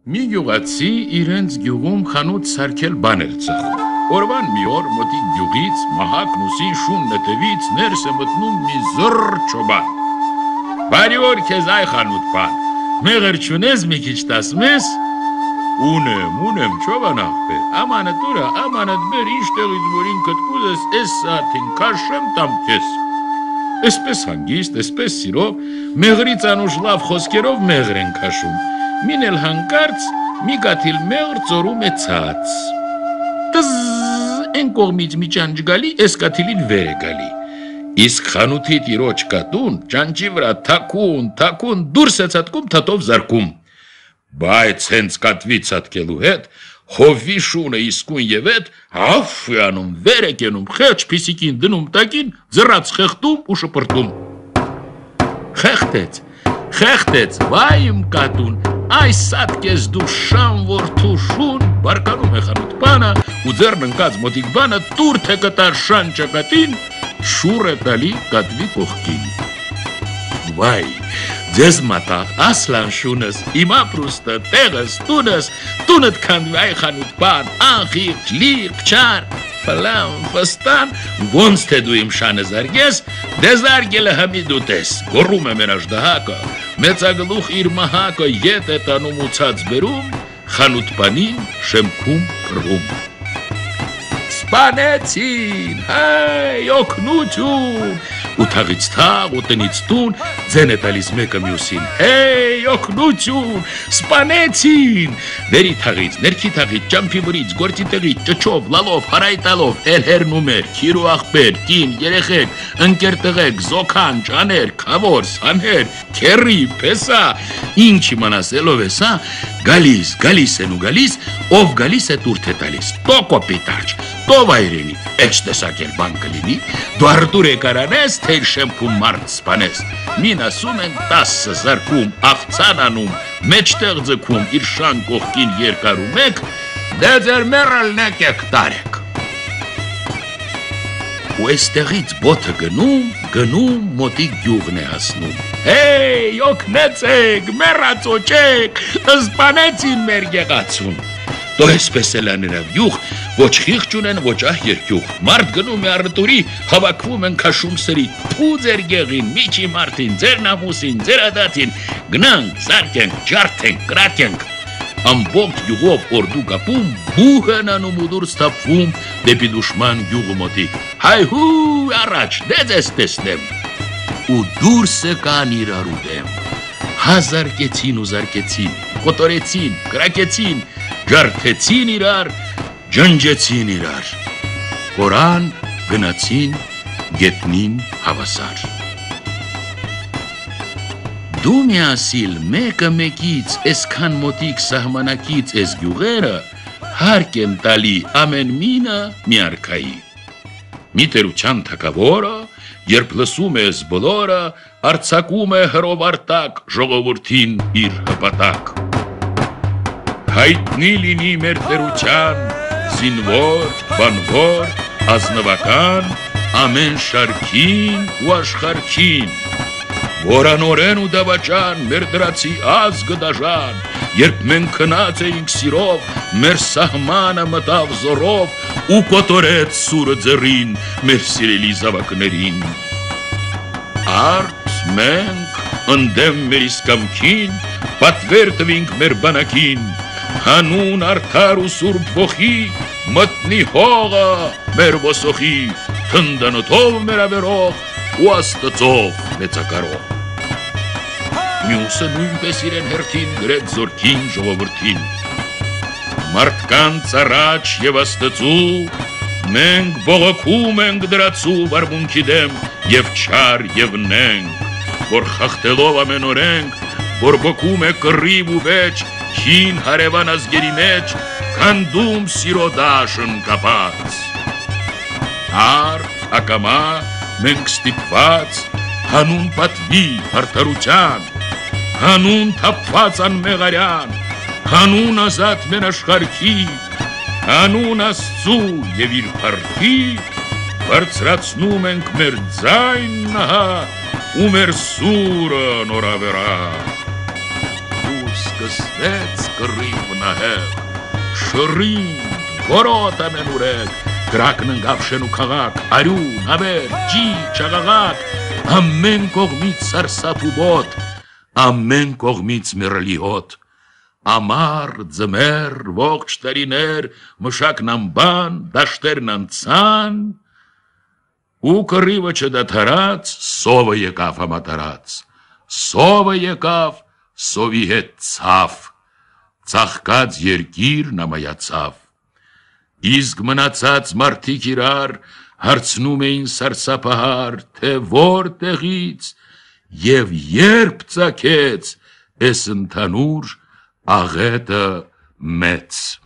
Մի գյուղացի իրենց գյուղում խանութ սարքել բաներ ծխում։ Օրվան մի օր մոտիկ գյուղից մահակ նուսին շուն նետևից ներս է մտնում մի զռ չոբան։ Բարի օր քեզ այ խանութ բան, մեղր չունես մի քիչ տաս մեզ։ Ունեմ չոբան աղբեր, ամանդ ուրա, ամանդ բեր, ինչ տեղից որ ինքդ կուզես, էս սաաթին քաշեմ տամ քեզ։ Էսպես հանգիստ, էսպես սիրով, մեղրից անուշ լավ խոսքերով մեղր են քաշում։ Մին էլ հանկարծ մի գաթիլ մեղր ծորում է ցած։ Տզ են կողմից մի ճանճ գալի, էս գաթիլին վեր է գալի։ Իսկ խանութի տիրոջ կատուն ճանճի վրա թաքուն դուրս է ցատկում թաթով զարկում։ Բայց հենց կատվի ցատկելու հետ հովի շունը իսկույն եւ այդ հաֆ է անում, վեր է կենում, խեղճ փիսիկին դնում տակին, ձռած խեղդում ու շպրտում։ Խեղդեց, վայ իմ կատուն, այս սատկես դու շան որդու շուն, բարկանում է խանութ բանը, ու ձեռն ընկած մոտիկ բանը տուր թե կտար շան ճակատին, շուռ է տալի կատվի կողքին։ Վայ, ձեզ մատաղ, ասլան շունս, իմ ապրուստը, տեղս, տունդ քանդվի այ խանութ բան, անխիղճ, լիրկ, չար, ֆլան, ֆստան, ոնց թե դու իմ շանը զարգես, դե զարգելը հմի դուտես, գոռում է մեր աժդահակը, մեծագլուխ իր մահակը ետ է տանում ու ցած բերում, խանութ բանին շեմքում կռում։ Սպանեցին, հայ, օգնություն, ու թաղից թաղ, ու տնից տուն, ձեն է տալիս մեկը մյուսին, հեյ, օգնություն, սպանեցին, դերի թաղից, ներքի թաղից, ճամփի վրից, գործի տեղից, ճչով, լալով, հարայտալով, էլ հերնում էր, քիր ու աղբեր, կին, երեխեք, ընկեր տղեկ, զոքան, ճաներ, քավոր, սանհեր, քերի, փեսա, ինչ իմանասելով է սա, գալիս են ու գալիս, ով գալիս է տուրթ է տալիս, տո կոպիտարջ, տո վայրենի, էջ տեսակել բան կլինի, դու արտուր եկարանես, թե իր շեմքում մարդ սպանես, մին ասում են 10 զարկում, աղցան անում, մեջտեղ ձգում, իր շան կողքին երկարում եք, դե ձեր մերալնեք եք տարեք։ Ու էստեղից բոթը գնում, մոտիկ գյուղն է հասնում, հեյ, օգնեցեք, մեռածոճեք, սպանեցին մեր գեղացուն։ Դո էսպես էլ աներավ յուղ, ոչ խիղճ ունեն, ոչ ահ երկյուղ, մարդ գնում է առտուրի, հավաքվում են քաշում սրի, փու ձեր գեղին, միջի մարդին, ձեր նամուսին, ձեր ադատին, գնանք, զարկենք, ջարդենք, կրակենք, ամբողջ յուղով օրդու կապում, բուհ են անում ու դուրս թափվում, դեպի դուշման յուղը մոտիկ, հայհու առաջ, դե ձեզ տեսնեմ, ու դուրս եկան իրարու դեմ, հազարկեցին ու զարկեցին, կոտորեցին, կրակեցին, ջարդեցին իրար, ջնջեցին իրար, կորան գնացին գետնին հավասար։ Դու միասիլ մեկը մեկից էսքան մոտիկ սահմանակից էս գյուղերը հարկ են տալի ամեն մինը մի արքայի։ Մի տերության թակավորը, երբ լսում է էս բոլորը, արձակում է հրովարտակ ժողովրդին իր հպատակ։ Հայտնի լինի մեր տերության, զինվոր, բանվոր, ազնվական, ամեն շարքին ու աշխարհքին, որանորեն ու դավաճան, մեր դրացի ազգը դաժան, երբ մենք քնած էինք սիրով, մեր սահմանը մտավ զորով ու կոտորեց սուրը ձեռին մեր սիրելի զավակներին։ Արդ մենք ընդդեմ մեր իսկամքին, պատվեր տվինք մեր բանակին, հանուն արդար ու սուրբ ոխի, մտնի հողը մեր ոսոխի, թնդանոթով մեր ավերող ու աստծով մեծակարող։ Մյուսը նույնպես իրեն հերթին գրեց զորքին ժողովրդին։ Մարդկանց առաջ և աստծու, մենք բողոքում ենք դրացու վարմունքի դեմ և չար և նենք, որ խախտելով ամեն օրենք, բորբոքում է կռիվ ու վեճ, հին հարևան ազգերի մեջ, քանդում սիրո դաշն կապած։ Արդ, ակամա, մենք ստիպված, հանուն պատվի, արդարության, հանուն թափված անմեղարյան, հանուն ազատ մեր աշխարհքի, հանուն Աստծու և իր փառքի, բարձրացնում ենք մեր ձայնը ու մեր սուրը նորավերա։ սկսվեց կռիվ նահեղ, շռին, որոտ ամենուրեք, կրակն ընկավ շեն ու քաղաք, արյուն, հավեր, ջի, չաղաղակ, ամեն կողմից սարսափ ու բոտ, ամեն կողմից միրլի հոտ, ամառ, ձմեռ, ողջ տարիներ, մշակն անբան, դաշտերն անցան, ու կռիվը չդադարած, սովը եկավ համատարած, սովը եկավ, սովի հետ ցավ, ծաղկած երկիրն ամայացավ, իսկ մնացած մարդիկ իրար հարցնում էին սարսափահար, թե որտեղից եւ երբ ծագեց էս ընդհանուր աղետը մեծ։